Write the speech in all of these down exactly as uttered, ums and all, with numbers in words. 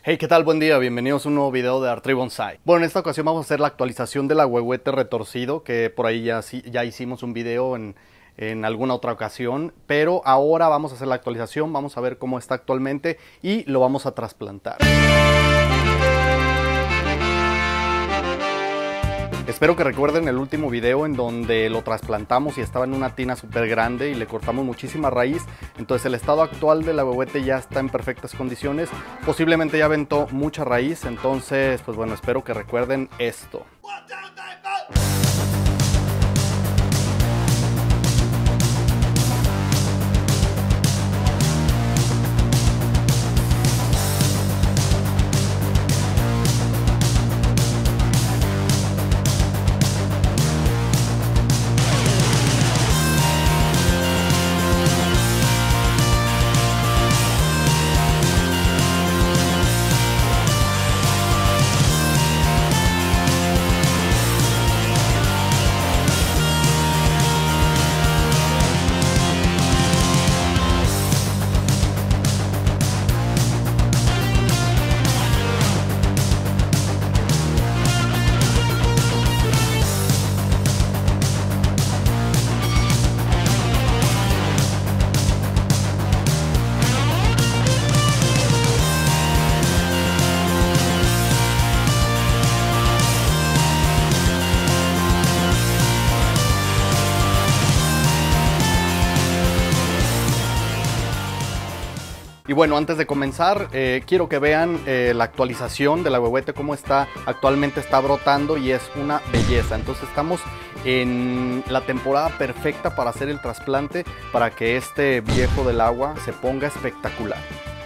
Hey, ¿qué tal? Buen día, bienvenidos a un nuevo video de Artree Bonsai. Bueno, en esta ocasión vamos a hacer la actualización del ahuehuete retorcido, que por ahí ya, ya hicimos un video en, en alguna otra ocasión, pero ahora vamos a hacer la actualización, vamos a ver cómo está actualmente y lo vamos a trasplantar. Espero que recuerden el último video en donde lo trasplantamos y estaba en una tina súper grande y le cortamos muchísima raíz. Entonces el estado actual del ahuehuete ya está en perfectas condiciones. Posiblemente ya aventó mucha raíz, entonces pues bueno, espero que recuerden esto. Y bueno, antes de comenzar, eh, quiero que vean eh, la actualización del ahuehuete, cómo está actualmente, está brotando y es una belleza. Entonces estamos en la temporada perfecta para hacer el trasplante, para que este viejo del agua se ponga espectacular.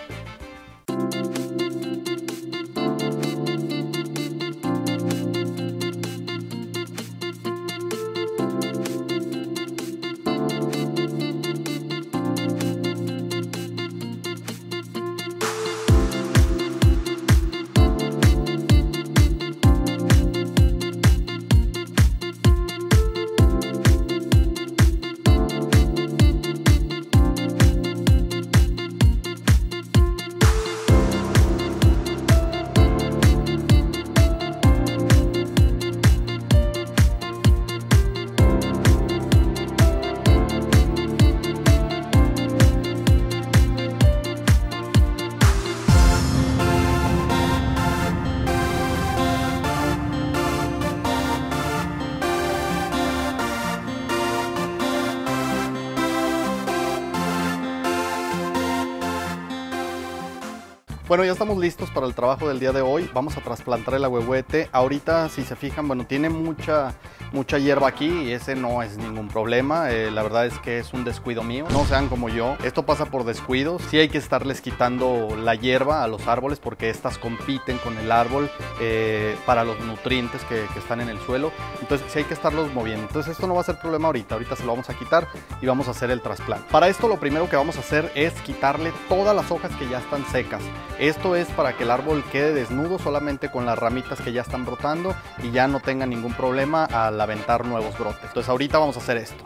Bueno, ya estamos listos para el trabajo del día de hoy. Vamos a trasplantar el ahuehuete. Ahorita, si se fijan, bueno, tiene mucha, mucha hierba aquí y ese no es ningún problema. Eh, la verdad es que es un descuido mío. No sean como yo. Esto pasa por descuido. Sí hay que estarles quitando la hierba a los árboles porque estas compiten con el árbol eh, para los nutrientes que, que están en el suelo. Entonces sí hay que estarlos moviendo. Entonces esto no va a ser problema ahorita. Ahorita se lo vamos a quitar y vamos a hacer el trasplante. Para esto lo primero que vamos a hacer es quitarle todas las hojas que ya están secas. Esto es para que el árbol quede desnudo solamente con las ramitas que ya están brotando y ya no tenga ningún problema al aventar nuevos brotes. Entonces ahorita vamos a hacer esto.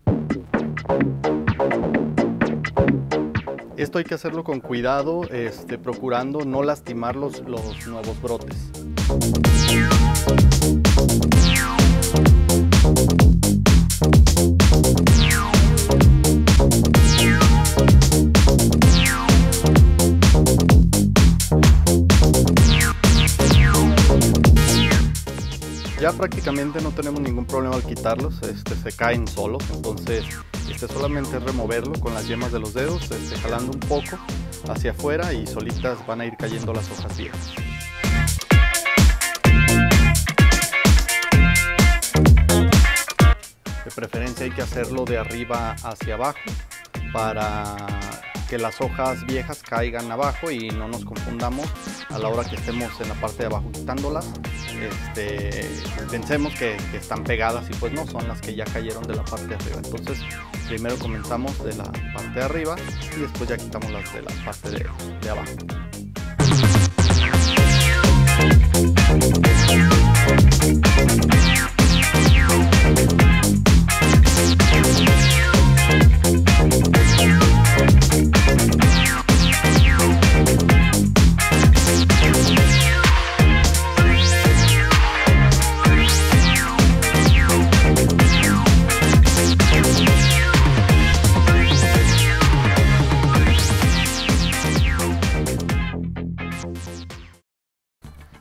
Esto hay que hacerlo con cuidado, este, procurando no lastimar los, los nuevos brotes. Ya prácticamente no tenemos ningún problema al quitarlos, este, se caen solos, entonces este, solamente es removerlo con las yemas de los dedos, este, jalando un poco hacia afuera y solitas van a ir cayendo las hojas viejas. De preferencia hay que hacerlo de arriba hacia abajo para que las hojas viejas caigan abajo y no nos confundamos a la hora que estemos en la parte de abajo quitándolas. Este, pensemos que, que están pegadas y pues no, son las que ya cayeron de la parte de arriba. Entonces primero comenzamos de la parte de arriba y después ya quitamos las de la parte de, de abajo.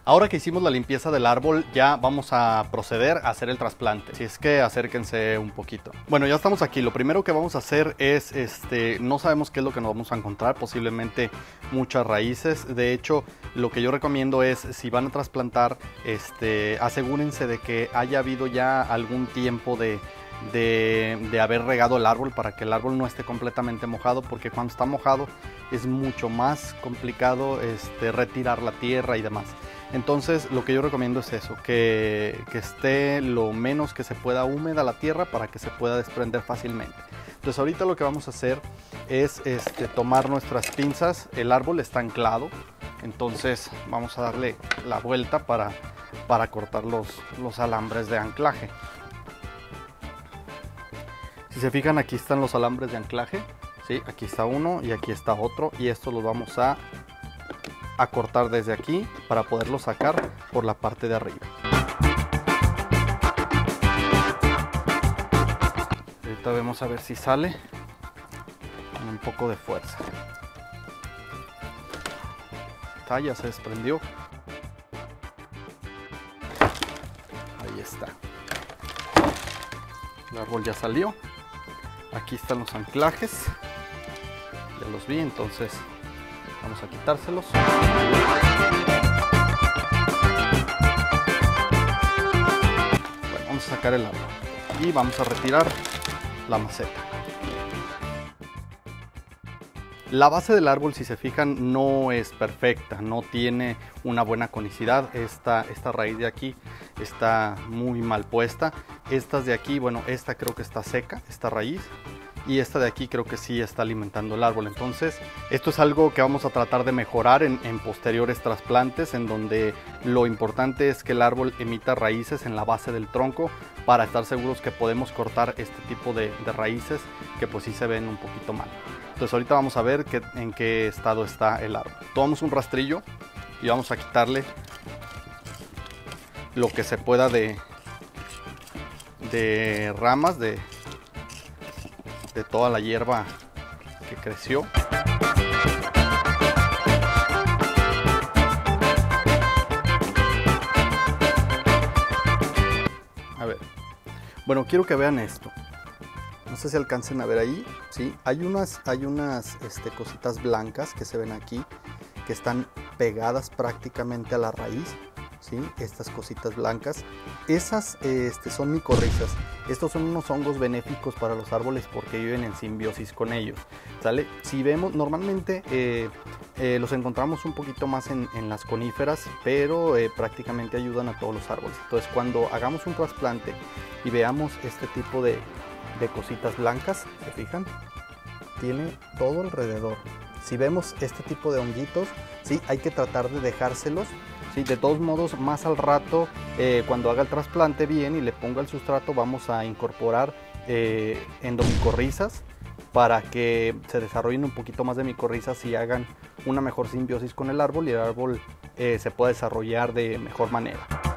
Ahora que hicimos la limpieza del árbol, ya vamos a proceder a hacer el trasplante. Así es que acérquense un poquito. Bueno, ya estamos aquí. Lo primero que vamos a hacer es, este, no sabemos qué es lo que nos vamos a encontrar, posiblemente muchas raíces. De hecho, lo que yo recomiendo es, si van a trasplantar, este, asegúrense de que haya habido ya algún tiempo de... De, de haber regado el árbol para que el árbol no esté completamente mojado, porque cuando está mojado es mucho más complicado este, retirar la tierra y demás. Entonces lo que yo recomiendo es eso, que, que esté lo menos que se pueda húmeda la tierra para que se pueda desprender fácilmente. Entonces ahorita lo que vamos a hacer es este, tomar nuestras pinzas. El árbol está anclado, entonces vamos a darle la vuelta para, para cortar los, los alambres de anclaje. Si se fijan, aquí están los alambres de anclaje, ¿sí? Aquí está uno y aquí está otro, y estos los vamos a, a cortar desde aquí para poderlos sacar por la parte de arriba. Ahorita vamos a ver si sale con un poco de fuerza. Está, ya se desprendió. Ahí está. El árbol ya salió. Aquí están los anclajes, ya los vi, entonces vamos a quitárselos. Bueno, vamos a sacar el árbol y vamos a retirar la maceta. La base del árbol, si se fijan, no es perfecta, no tiene una buena conicidad. Esta, esta raíz de aquí está muy mal puesta. Estas de aquí, bueno, esta creo que está seca, esta raíz. Y esta de aquí creo que sí está alimentando el árbol. Entonces, esto es algo que vamos a tratar de mejorar en, en posteriores trasplantes, en donde lo importante es que el árbol emita raíces en la base del tronco para estar seguros que podemos cortar este tipo de, de raíces que pues sí se ven un poquito mal. Entonces ahorita vamos a ver que, en qué estado está el árbol. Tomamos un rastrillo y vamos a quitarle lo que se pueda de, de ramas, de, de toda la hierba que creció. A ver, bueno, quiero que vean esto. No sé si alcancen a ver ahí, ¿sí? Hay unas, hay unas este, cositas blancas que se ven aquí, que están pegadas prácticamente a la raíz, ¿sí? Estas cositas blancas, esas este, son micorrizas. Estos son unos hongos benéficos para los árboles porque viven en simbiosis con ellos, ¿sale? Si vemos, normalmente eh, eh, los encontramos un poquito más en, en las coníferas, pero eh, prácticamente ayudan a todos los árboles. Entonces, cuando hagamos un trasplante y veamos este tipo de de cositas blancas, ¿se fijan? Tiene todo alrededor. Si vemos este tipo de honguitos, sí, hay que tratar de dejárselos, sí. De todos modos, más al rato, eh, cuando haga el trasplante bien y le ponga el sustrato, vamos a incorporar eh, endomicorrizas para que se desarrollen un poquito más de micorrizas y hagan una mejor simbiosis con el árbol y el árbol eh, se pueda desarrollar de mejor manera.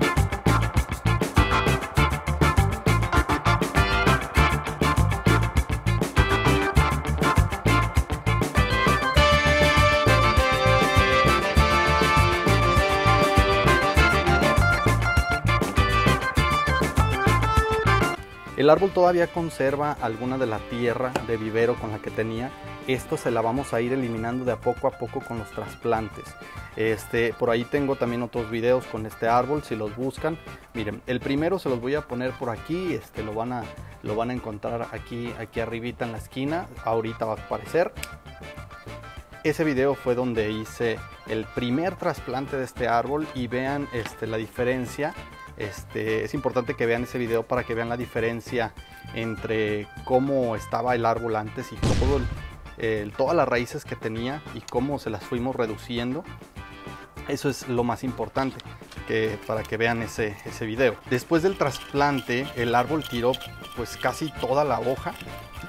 El árbol todavía conserva alguna de la tierra de vivero con la que tenía. Esto se la vamos a ir eliminando de a poco a poco con los trasplantes. Este, por ahí tengo también otros videos con este árbol, si los buscan. Miren, el primero se los voy a poner por aquí, este, lo, van a, lo van a encontrar aquí, aquí arribita en la esquina, ahorita va a aparecer. Ese video fue donde hice el primer trasplante de este árbol y vean este, la diferencia. Este, es importante que vean ese video para que vean la diferencia entre cómo estaba el árbol antes y todo el, el, todas las raíces que tenía y cómo se las fuimos reduciendo. Eso es lo más importante, que, para que vean ese, ese video. Después del trasplante, el árbol tiró pues casi toda la hoja.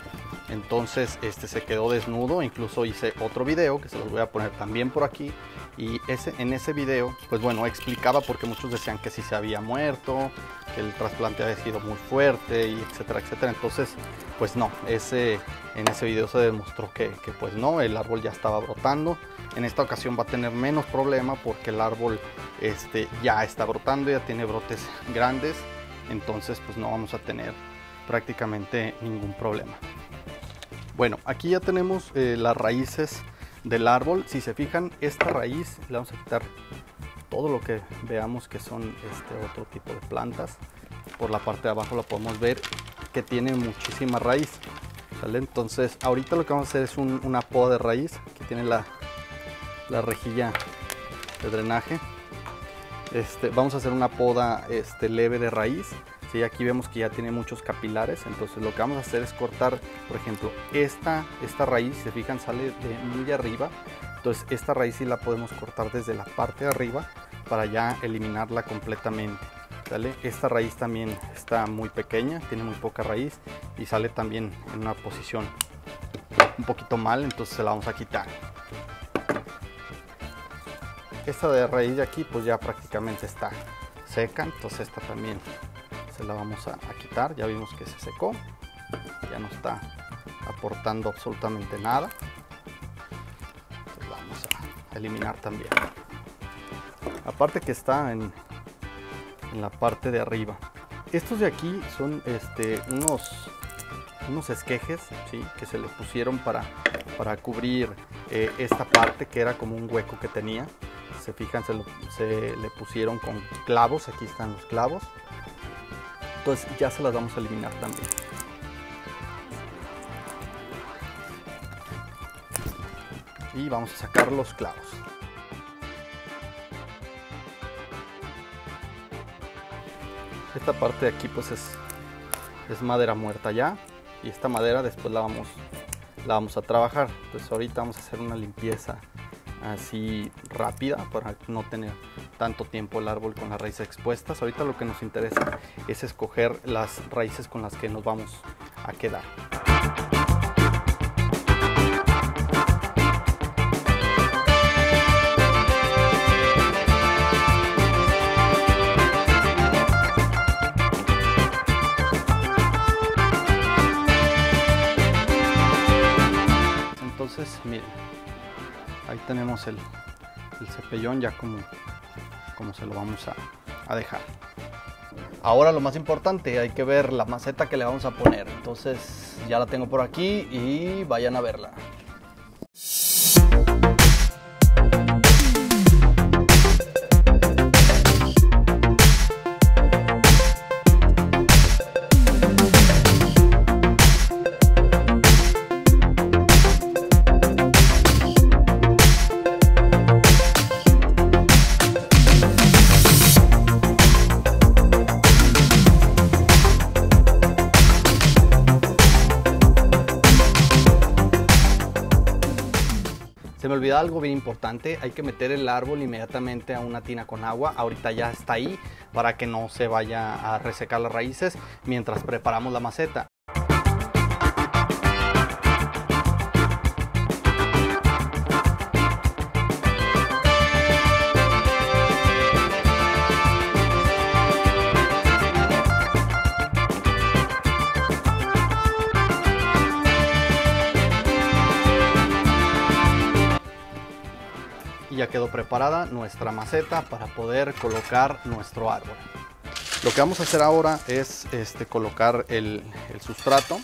Entonces este se quedó desnudo. Incluso hice otro video que se los voy a poner también por aquí, Y ese, en ese video, pues bueno, explicaba porque muchos decían que sí se había muerto, que el trasplante había sido muy fuerte, y etcétera, etcétera. Entonces, pues no, ese, en ese video se demostró que, que pues no, el árbol ya estaba brotando. En esta ocasión va a tener menos problema porque el árbol este, ya está brotando, ya tiene brotes grandes. Entonces, pues no vamos a tener prácticamente ningún problema. Bueno, aquí ya tenemos eh, las raíces del árbol. Si se fijan, esta raíz, le vamos a quitar todo lo que veamos que son este otro tipo de plantas. Por la parte de abajo la podemos ver que tiene muchísima raíz, ¿vale? Entonces ahorita lo que vamos a hacer es un, una poda de raíz. Aquí tiene la, la rejilla de drenaje. Este, vamos a hacer una poda este, leve de raíz. Sí, aquí vemos que ya tiene muchos capilares, entonces lo que vamos a hacer es cortar, por ejemplo, esta, esta raíz, se fijan, sale de muy de arriba. Entonces esta raíz sí la podemos cortar desde la parte de arriba para ya eliminarla completamente, ¿vale? Esta raíz también está muy pequeña, tiene muy poca raíz y sale también en una posición un poquito mal, entonces se la vamos a quitar. Esta de raíz de aquí pues ya prácticamente está seca, entonces esta también se la vamos a, a quitar. Ya vimos que se secó, ya no está aportando absolutamente nada. Entonces la vamos a eliminar también. Aparte que está en, en la parte de arriba. Estos de aquí son este, unos, unos esquejes, ¿sí?, que se le pusieron para, para cubrir eh, esta parte que era como un hueco que tenía. Se fijan, se, lo, se le pusieron con clavos. Aquí están los clavos. Entonces ya se las vamos a eliminar también. Y vamos a sacar los clavos. Esta parte de aquí pues es, es madera muerta ya. Y esta madera después la vamos, la vamos a trabajar. Entonces ahorita vamos a hacer una limpieza así rápida para no tener tanto tiempo el árbol con las raíces expuestas. Ahorita lo que nos interesa es escoger las raíces con las que nos vamos a quedar. Entonces, miren, ahí tenemos el, el cepellón ya como, como se lo vamos a, a dejar. Ahora lo más importante, hay que ver la maceta que le vamos a poner. Entonces ya la tengo por aquí y vayan a verla. Se me olvidó algo bien importante, hay que meter el árbol inmediatamente a una tina con agua. Ahorita ya está ahí para que no se vaya a resecar las raíces mientras preparamos la maceta. Y ya quedó preparada nuestra maceta para poder colocar nuestro árbol. Lo que vamos a hacer ahora es este, colocar el, el sustrato.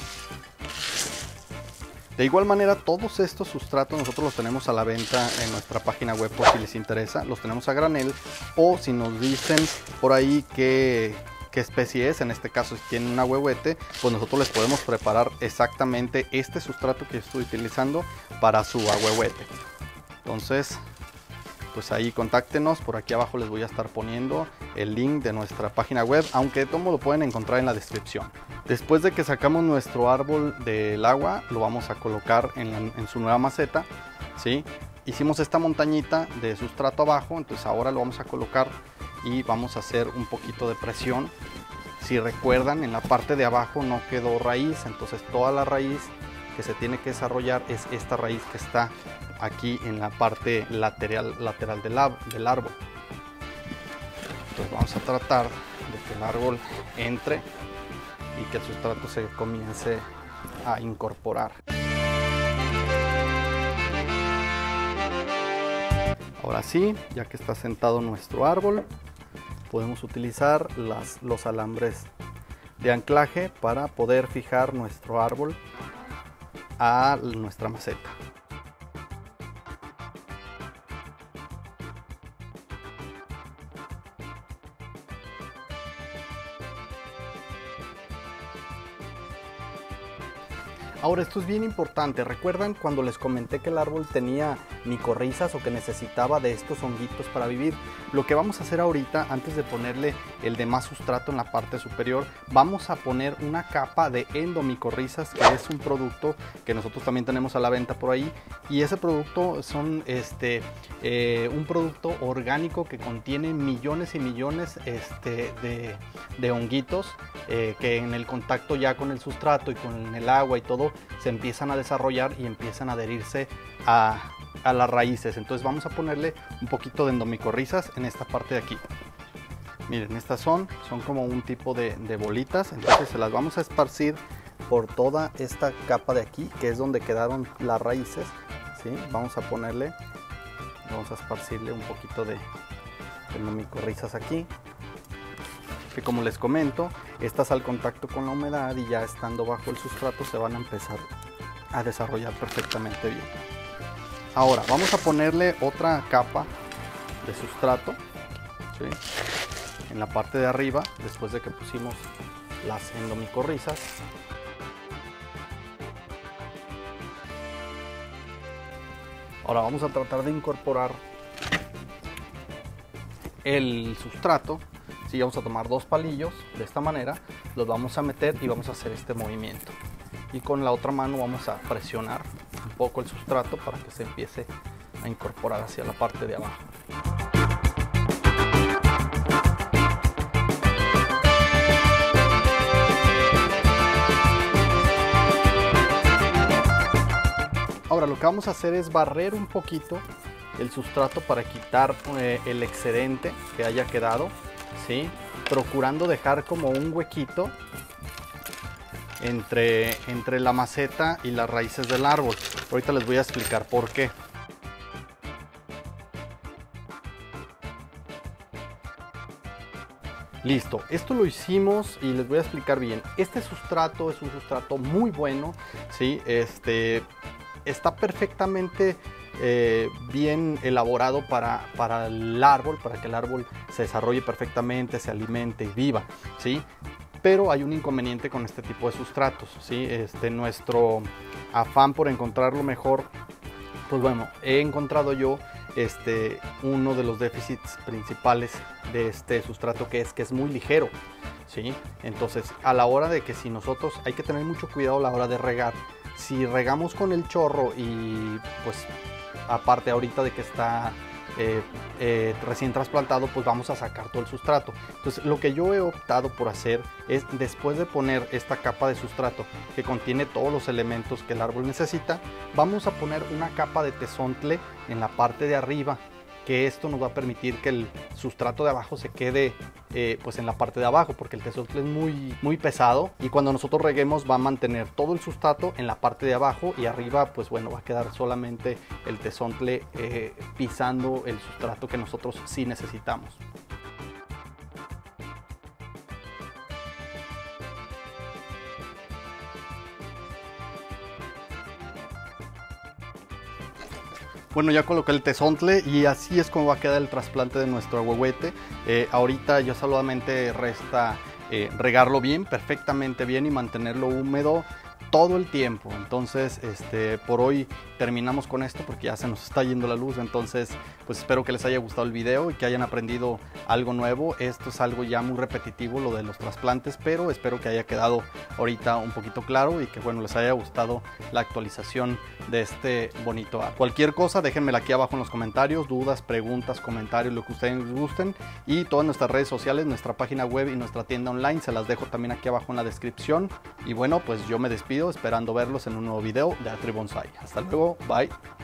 De igual manera, todos estos sustratos nosotros los tenemos a la venta en nuestra página web por si les interesa. Los tenemos a granel, o si nos dicen por ahí qué, qué especie es, en este caso si tienen un ahuehuete, pues nosotros les podemos preparar exactamente este sustrato que estoy utilizando para su ahuehuete. Entonces, pues ahí contáctenos, por aquí abajo les voy a estar poniendo el link de nuestra página web, aunque de todo modo lo pueden encontrar en la descripción. Después de que sacamos nuestro árbol del agua, lo vamos a colocar en, la, en su nueva maceta, ¿sí? Hicimos esta montañita de sustrato abajo, entonces ahora lo vamos a colocar y vamos a hacer un poquito de presión. Si recuerdan, en la parte de abajo no quedó raíz, entonces toda la raíz que se tiene que desarrollar es esta raíz que está aquí en la parte lateral, lateral del, del árbol. Entonces vamos a tratar de que el árbol entre y que el sustrato se comience a incorporar. Ahora sí, ya que está sentado nuestro árbol, podemos utilizar las, los alambres de anclaje para poder fijar nuestro árbol a nuestra maceta. Ahora, esto es bien importante. ¿Recuerdan cuando les comenté que el árbol tenía micorrizas o que necesitaba de estos honguitos para vivir? Lo que vamos a hacer ahorita, antes de ponerle el demás sustrato en la parte superior, vamos a poner una capa de endomicorrizas, que es un producto que nosotros también tenemos a la venta por ahí. Y ese producto son este, eh, un producto orgánico que contiene millones y millones este, de, de honguitos eh, que en el contacto ya con el sustrato y con el agua y todo, se empiezan a desarrollar y empiezan a adherirse a, a las raíces. Entonces vamos a ponerle un poquito de endomicorrizas en esta parte de aquí. Miren, estas son, son como un tipo de, de bolitas, entonces se las vamos a esparcir por toda esta capa de aquí, que es donde quedaron las raíces, ¿sí? Vamos a ponerle, vamos a esparcirle un poquito de, de endomicorrizas aquí, que como les comento, estas al contacto con la humedad y ya estando bajo el sustrato se van a empezar a desarrollar perfectamente bien. Ahora vamos a ponerle otra capa de sustrato, ¿sí? En la parte de arriba, después de que pusimos las endomicorrizas. Ahora vamos a tratar de incorporar el sustrato. Sí, vamos a tomar dos palillos de esta manera, los vamos a meter y vamos a hacer este movimiento. Y con la otra mano vamos a presionar un poco el sustrato para que se empiece a incorporar hacia la parte de abajo. Ahora lo que vamos a hacer es barrer un poquito el sustrato para quitar eh, el excedente que haya quedado, ¿sí? Procurando dejar como un huequito entre, entre la maceta y las raíces del árbol. Ahorita les voy a explicar por qué. Listo, esto lo hicimos y les voy a explicar bien. Este sustrato es un sustrato muy bueno, ¿sí? Este, está perfectamente eh, bien elaborado para, para el árbol, para que el árbol se desarrolle perfectamente, se alimente y viva, ¿sí? Pero hay un inconveniente con este tipo de sustratos, ¿sí? Este, nuestro afán por encontrar lo mejor, pues bueno, he encontrado yo este, uno de los déficits principales de este sustrato, que es que es muy ligero, ¿sí? Entonces, a la hora de que si nosotros, hay que tener mucho cuidado a la hora de regar. Si regamos con el chorro y pues aparte ahorita de que está eh, eh, recién trasplantado, pues vamos a sacar todo el sustrato. Entonces lo que yo he optado por hacer es, después de poner esta capa de sustrato que contiene todos los elementos que el árbol necesita, vamos a poner una capa de tezontle en la parte de arriba, que esto nos va a permitir que el sustrato de abajo se quede eh, pues en la parte de abajo, porque el tezontle es muy, muy pesado y cuando nosotros reguemos va a mantener todo el sustrato en la parte de abajo y arriba pues bueno va a quedar solamente el tezontle eh, pisando el sustrato que nosotros sí necesitamos. Bueno, ya coloqué el tezontle y así es como va a quedar el trasplante de nuestro ahuehuete. Eh, ahorita ya solamente resta eh, regarlo bien, perfectamente bien y mantenerlo húmedo todo el tiempo. Entonces, este, por hoy terminamos con esto porque ya se nos está yendo la luz. Entonces, pues espero que les haya gustado el video y que hayan aprendido algo nuevo. Esto es algo ya muy repetitivo, lo de los trasplantes, pero espero que haya quedado ahorita un poquito claro y que bueno, les haya gustado la actualización de este bonito app. Cualquier cosa, déjenmela aquí abajo en los comentarios, dudas, preguntas, comentarios, lo que ustedes les gusten. Y todas nuestras redes sociales, nuestra página web y nuestra tienda online, se las dejo también aquí abajo en la descripción. Y bueno, pues yo me despido. episodio, esperando verlos en un nuevo video de Atri Bonsai. Hasta luego, bye.